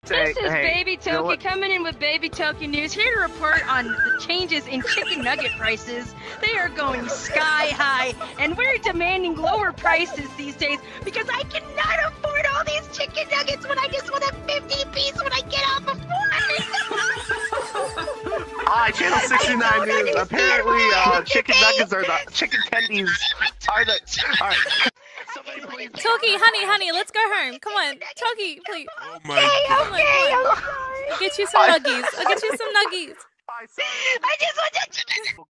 This is Baby Toki coming in with Baby Toki News, here to report on the changes in chicken nugget prices. They are going sky high, and we're demanding lower prices these days because I cannot afford all these chicken nuggets when I just want a 50-piece when I get off of work. Hi, Channel 69 News. Apparently, chicken nuggets are the chicken tendies are the. All right. Toki, honey, let's go home. Come on, Toki, please. Oh my God. Come on. I'll get you some nuggies. I'll get you some nuggies. I just want that chicken.